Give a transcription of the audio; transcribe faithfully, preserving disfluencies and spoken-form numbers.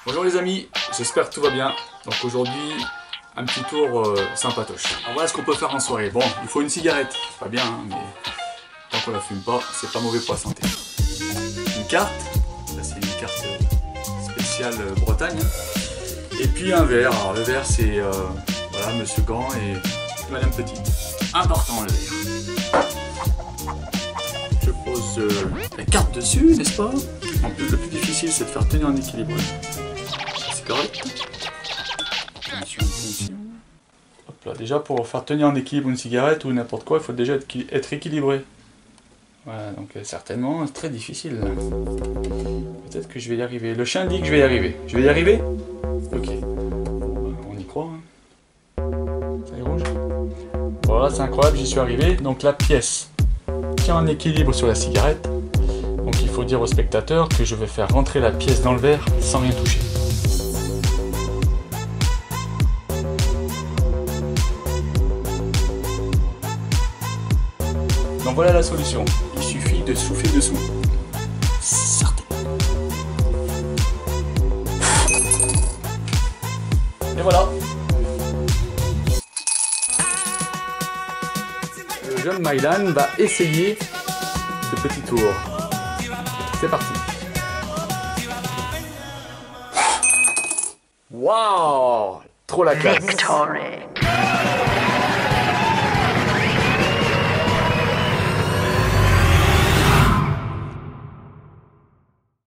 Bonjour les amis, j'espère que tout va bien. Donc aujourd'hui, un petit tour euh, sympatoche. Alors voilà ce qu'on peut faire en soirée. Bon, il faut une cigarette, c'est pas bien, hein, mais tant qu'on la fume pas, c'est pas mauvais pour la santé. Une carte, là c'est une carte spéciale euh, Bretagne. Et puis un verre, alors le verre c'est euh, voilà, Monsieur Gant et Madame Petit. Important le verre. Je pose euh, la carte dessus, n'est-ce pas? En plus, le plus difficile c'est de faire tenir en équilibre. C'est correct. Attention, attention. Hop là, déjà pour faire tenir en équilibre une cigarette ou n'importe quoi, il faut déjà être, être équilibré. Voilà, donc euh, certainement c'est très difficile. Peut-être que je vais y arriver. Le chien dit que je vais y arriver. Je vais y arriver? Ok. Bon, on y croit. Hein. Ça est rouge. Voilà, c'est incroyable, j'y suis arrivé. Donc la pièce tient en équilibre sur la cigarette. Donc il faut dire au spectateur que je vais faire rentrer la pièce dans le verre sans rien toucher. Donc voilà la solution. Il suffit de souffler dessous. Sortez. Et voilà. Le jeune Mylan va essayer ce petit tour. C'est parti. Waouh, trop la classe. Victory.